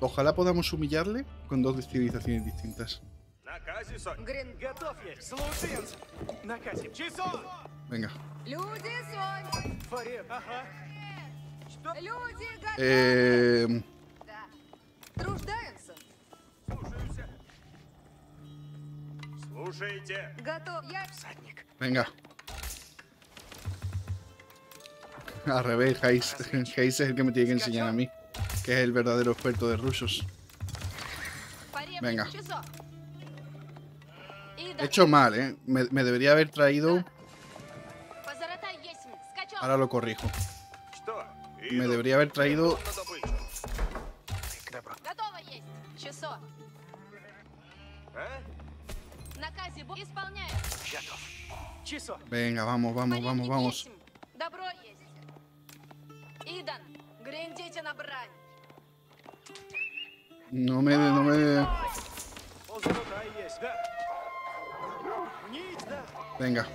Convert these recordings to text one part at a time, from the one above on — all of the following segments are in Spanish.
Ojalá podamos humillarle con dos civilizaciones distintas. Venga. Venga. Al revés, Hayes es el que me tiene que enseñar a mí, que es el verdadero experto de rusos. Venga. He hecho mal, ¿eh? Me debería haber traído... Ahora lo corrijo. Me debería haber traído... Venga, vamos, vamos, vamos, vamos. No me... Venga.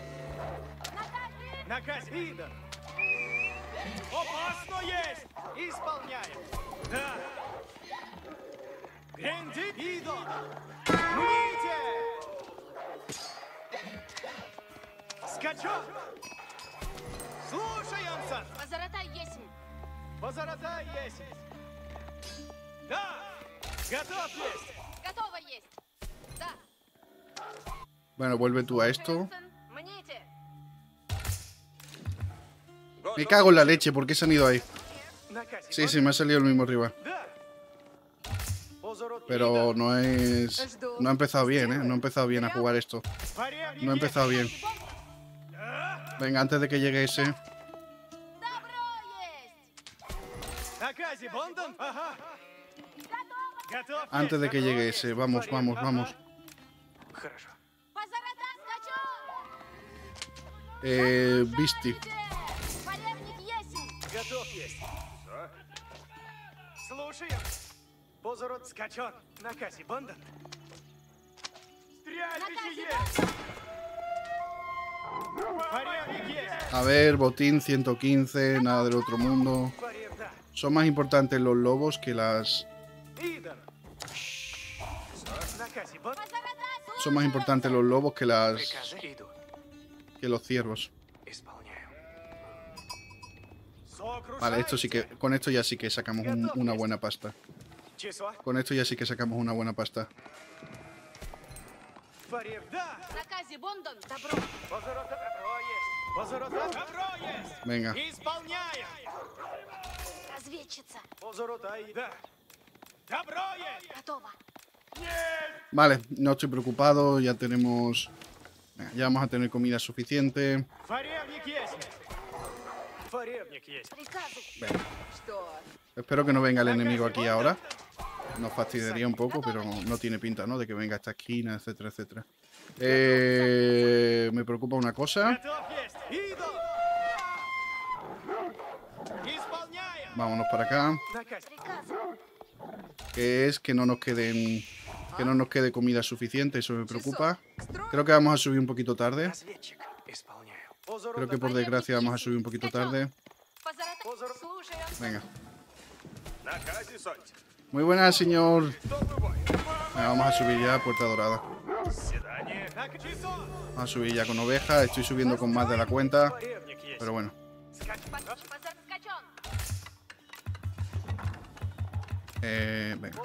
Bueno, vuelve tú a esto. Me cago en la leche, ¿por qué se han ido ahí? Sí, sí, me ha salido el mismo rival. Pero no es... No ha empezado bien, ¿eh? No ha empezado bien a jugar esto. No ha empezado bien. Venga, antes de que llegue ese... Antes de que llegue ese, vamos, vamos, vamos. Visti. A ver, botín 115, nada del otro mundo. Son más importantes los lobos que las... Son más importantes los lobos que las... que los ciervos. Vale, esto sí que... Con esto ya sí que sacamos una buena pasta. Con esto ya sí que sacamos una buena pasta. Venga. Vale, no estoy preocupado, ya tenemos... Ya vamos a tener comida suficiente. Venga. Espero que no venga el enemigo aquí ahora. Nos fastidiaría un poco, pero no tiene pinta, ¿no? De que venga a esta esquina, etcétera, etcétera. Me preocupa una cosa. Vámonos para acá. Que es que no nos queden... Que no nos quede comida suficiente, eso me preocupa. Creo que vamos a subir un poquito tarde. Creo que por desgracia vamos a subir un poquito tarde. Venga. Muy buenas, señor. Venga, vamos a subir ya, Puerta Dorada. Vamos a subir ya con oveja. Estoy subiendo con más de la cuenta. Pero bueno. Venga.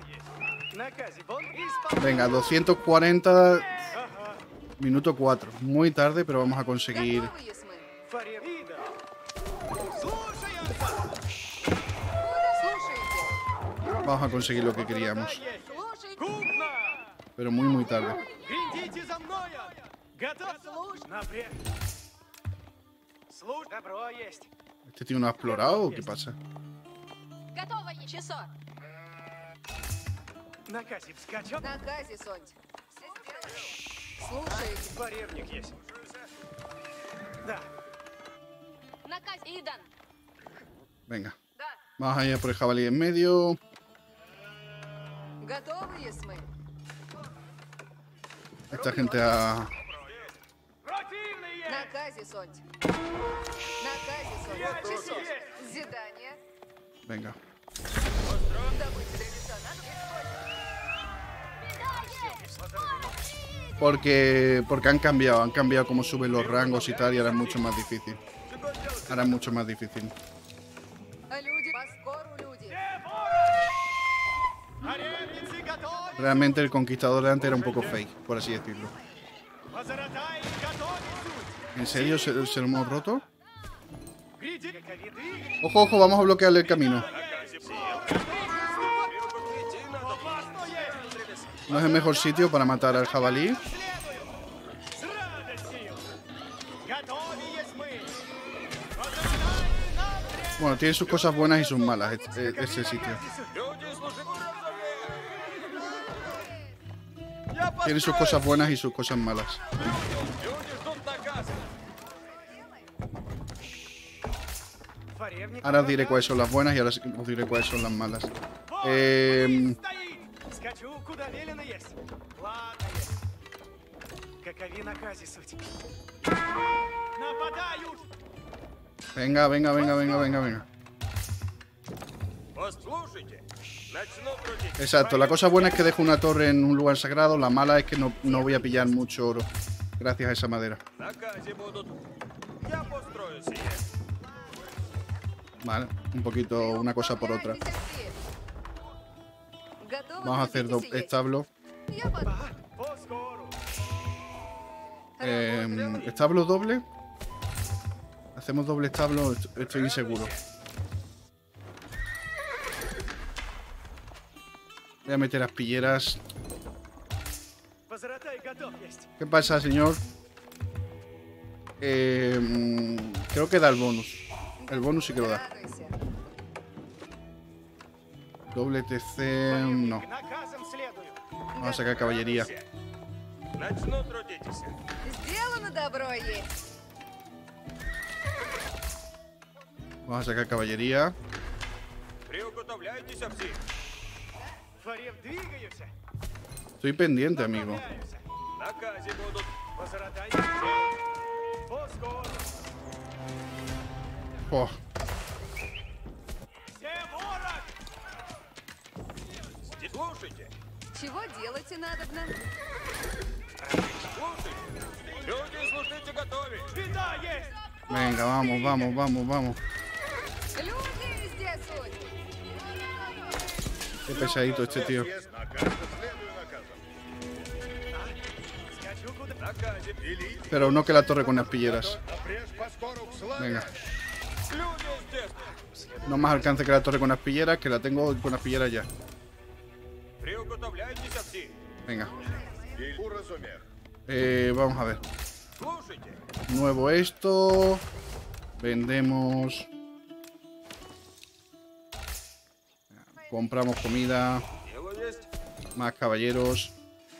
Venga, 240. Minuto 4. Muy tarde, pero vamos a conseguir... Vamos a conseguir lo que queríamos. Pero muy, muy tarde. ¿Este tío no ha explorado o qué pasa? Venga. Vamos a ir por el jabalí en medio. Esta gente ha... Venga. Porque han cambiado cómo suben los rangos y tal, y ahora es mucho más difícil. Ahora es mucho más difícil. Realmente el conquistador de antes era un poco fake, por así decirlo. ¿En serio se lo hemos roto? Ojo, ojo, vamos a bloquearle el camino. No es el mejor sitio para matar al jabalí. Bueno, tiene sus cosas buenas y sus malas, ese sitio. Tiene sus cosas buenas y sus cosas malas. Ahora os diré cuáles son las buenas y ahora os diré cuáles son las malas. Venga, venga, venga, venga, venga, venga. Exacto, la cosa buena es que dejo una torre en un lugar sagrado. La mala es que no voy a pillar mucho oro gracias a esa madera. Vale, un poquito una cosa por otra. Vamos a hacer establo. ¿Establo doble? Hacemos doble establo, estoy inseguro. Voy a meter aspilleras. ¿Qué pasa, señor? Creo que da el bonus. El bonus sí que lo da. Doble TC... no. Vamos a sacar caballería. Vamos a sacar caballería. Estoy pendiente, amigo. Oh. Venga, vamos, vamos, vamos, vamos. Qué pesadito este tío. Pero no que la torre con aspilleras. Venga. No más alcance que la torre con aspilleras, que la tengo con aspilleras ya. Venga. Vamos a ver. Nuevo esto. Vendemos. Compramos comida. Más caballeros.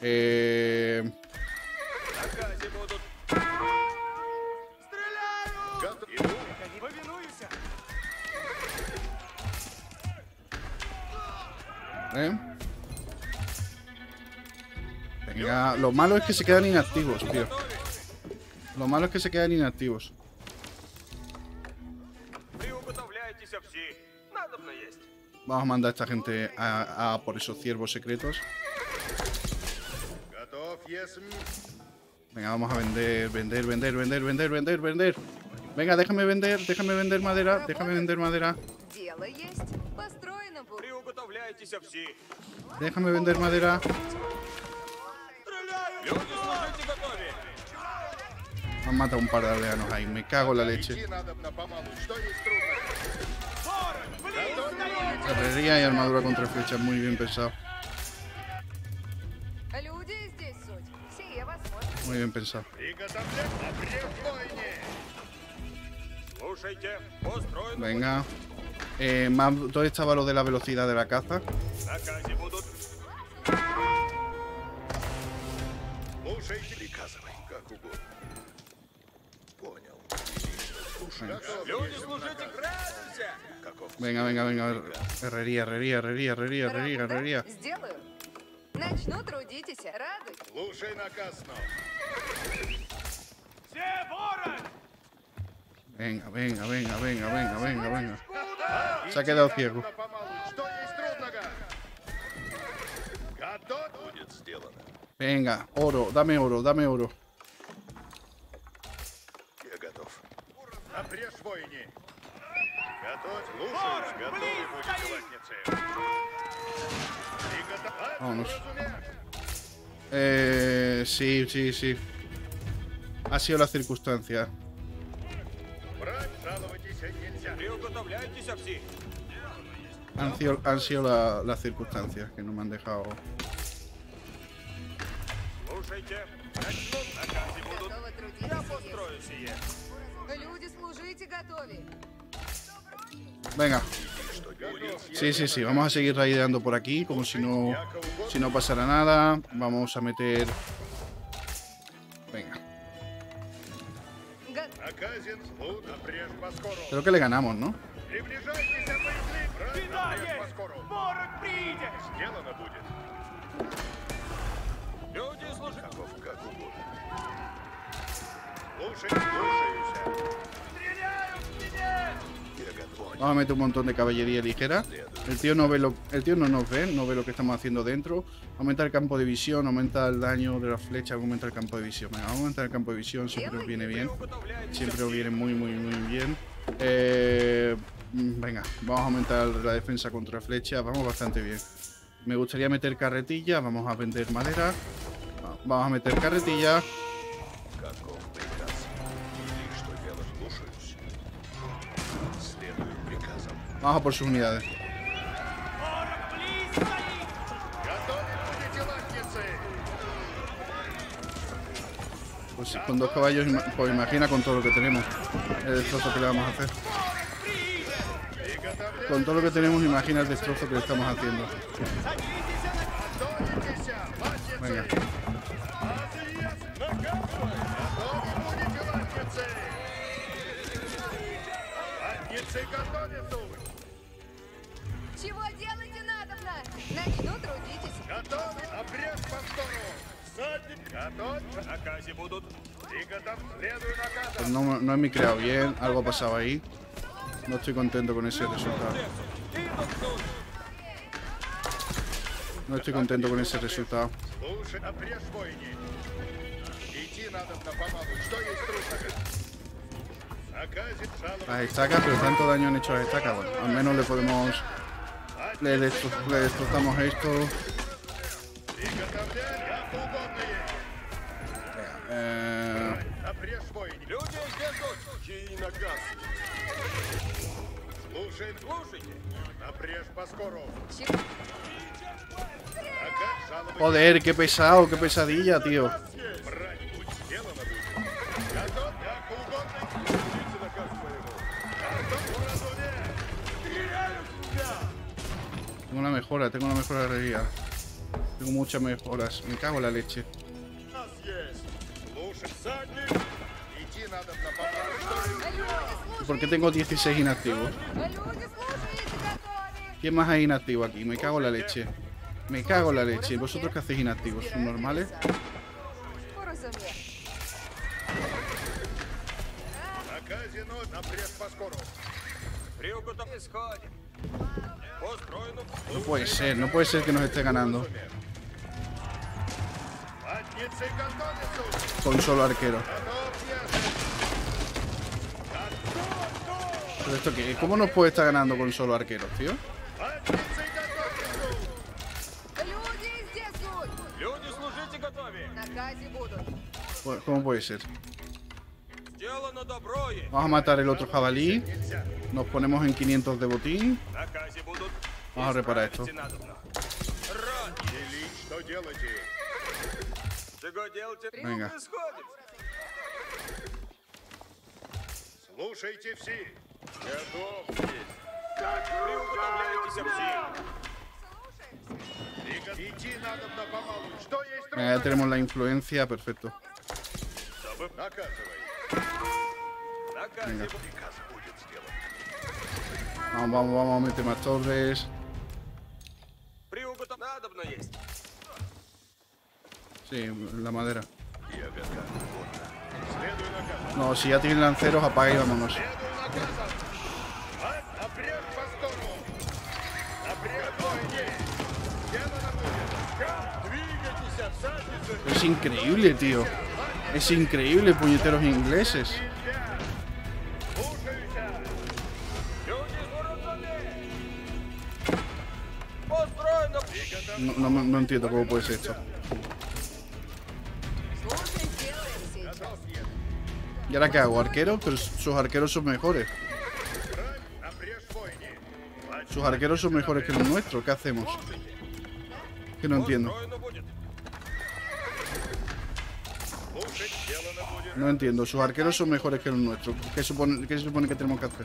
Venga, lo malo es que se quedan inactivos, tío. Lo malo es que se quedan inactivos. Vamos a mandar a esta gente a por esos ciervos secretos. Venga, vamos a vender, vender, vender, vender, vender, vender, vender. Venga, déjame vender madera, déjame vender madera. Déjame vender madera. Me han matado un par de aldeanos ahí, me cago en la leche. Herrería y armadura contra flechas, muy bien pensado. Muy bien pensado. Venga. ¿Dónde estaba lo de la velocidad de la caza? Venga, venga, venga. Herrería, herrería, herrería, herrería, herrería, herrería. Venga, venga, venga, venga, venga, venga, venga. Se ha quedado ciego. Venga, oro, dame oro, dame oro. Vámonos. Sí, sí, sí. Ha sido la circunstancia. Han sido las circunstancias que no me han dejado. Venga. Sí, sí, sí. Vamos a seguir raideando por aquí como si no pasara nada. Vamos a meter... Venga. Creo que le ganamos, ¿no? Vamos a meter un montón de caballería ligera. El tío no ve el tío no nos ve, no ve lo que estamos haciendo dentro. Aumenta el campo de visión, aumenta el daño de la flecha, aumenta el campo de visión. Venga, vamos a aumentar el campo de visión, siempre os viene bien. Siempre os viene muy, muy, muy bien. Venga, vamos a aumentar la defensa contra flecha. Vamos bastante bien. Me gustaría meter carretilla. Vamos a vender madera. Vamos a meter carretilla. Vamos a por sus unidades. Pues con 2 caballos, pues imagina con todo lo que tenemos. El destrozo que le vamos a hacer. Con todo lo que tenemos, imagina el destrozo que le estamos haciendo. Venga. Pues no he micreado bien, algo ha pasado ahí. No estoy contento con ese resultado. No estoy contento con ese resultado. Las estacas, pero tanto daño han hecho las estacas. Bueno, al menos le podemos... Le destrozamos esto. Joder, qué pesado, qué pesadilla, tío. Tengo una mejora de herrería. Tengo muchas mejoras. Me cago en la leche. ¿Por qué tengo 16 inactivos? ¿Quién más hay inactivo aquí? Me cago en la leche. Me cago en la leche. ¿Vosotros qué hacéis inactivos? ¿Son normales? No puede ser que nos esté ganando. Con solo arquero. ¿Pero esto qué? ¿Cómo nos puede estar ganando con solo arqueros, tío? ¿Cómo puede ser? Vamos a matar el otro jabalí. Nos ponemos en 500 de botín. Vamos a reparar esto. Venga. Venga, ya tenemos la influencia, perfecto. Venga. Vamos a meter más torres. Sí, la madera. No, si ya tienen lanceros, apaga y vámonos. Es increíble, tío. Es increíble, puñeteros ingleses. No entiendo cómo puede ser esto. ¿Y ahora qué hago? ¿Arqueros? Pero sus arqueros son mejores. Sus arqueros son mejores que los nuestros. ¿Qué hacemos? Que no entiendo. No entiendo. Sus arqueros son mejores que los nuestros. ¿Qué se supone que tenemos que hacer?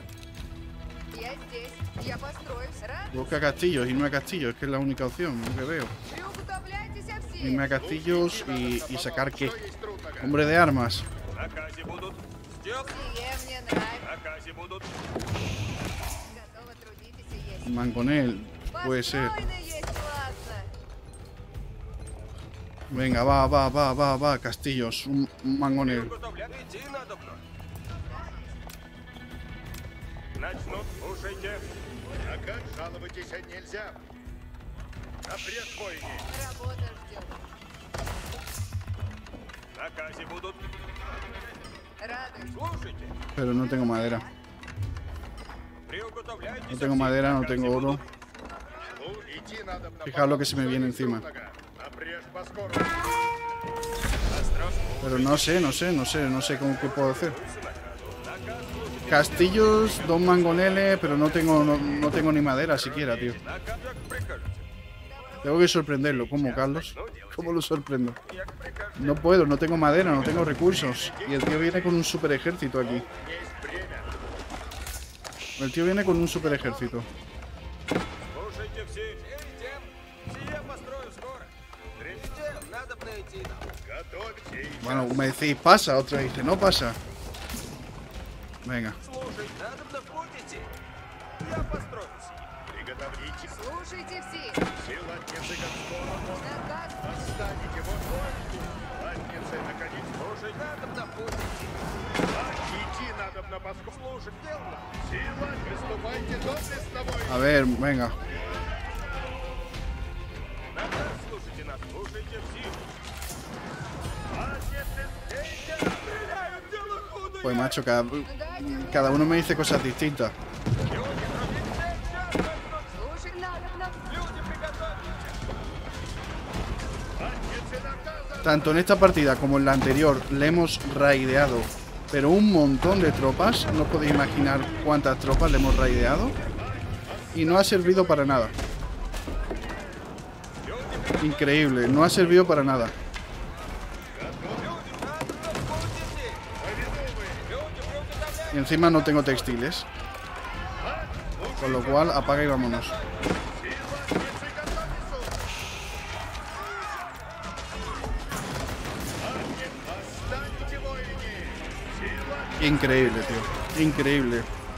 Busca castillos, irme a castillos. Es que es la única opción, lo que veo. Irme a castillos y sacar ¿qué? Hombre de armas. Mangonel. Puede ser. Venga, va. Castillos. Un mangonel. Pero no tengo madera. No tengo madera, no tengo oro. Fijaos lo que se me viene encima. Pero no sé cómo que puedo hacer. Castillos, 2 mangoneles, pero no tengo ni madera siquiera, tío. Tengo que sorprenderlo. ¿Cómo, Carlos? ¿Cómo lo sorprendo? No puedo, no tengo madera, no tengo recursos. Y el tío viene con un super ejército aquí. El tío viene con un super ejército. Bueno, me decís, pasa, otra dice, no pasa. Venga. A ver, venga. Pues macho, cada uno me dice cosas distintas. Tanto en esta partida como en la anterior le hemos raideado, pero un montón de tropas. No podéis imaginar cuántas tropas le hemos raideado. Y no ha servido para nada. Increíble, no ha servido para nada. Y encima no tengo textiles. Con lo cual, apaga y vámonos. Increíble, tío. Increíble.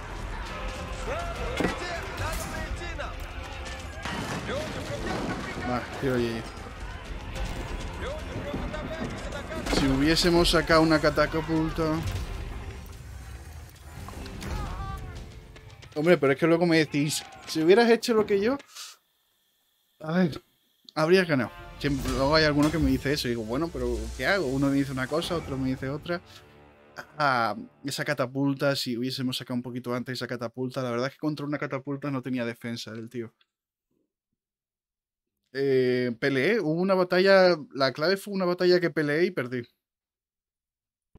Va, tiro allí. Si hubiésemos sacado una catapulta... Hombre, pero es que luego me decís, si hubieras hecho lo que yo... A ver, habrías ganado. Siempre, luego hay alguno que me dice eso y digo, bueno, pero ¿qué hago? Uno me dice una cosa, otro me dice otra. Esa catapulta, si hubiésemos sacado un poquito antes esa catapulta, la verdad es que contra una catapulta no tenía defensa el tío. Peleé, hubo una batalla, la clave fue una batalla que peleé y perdí.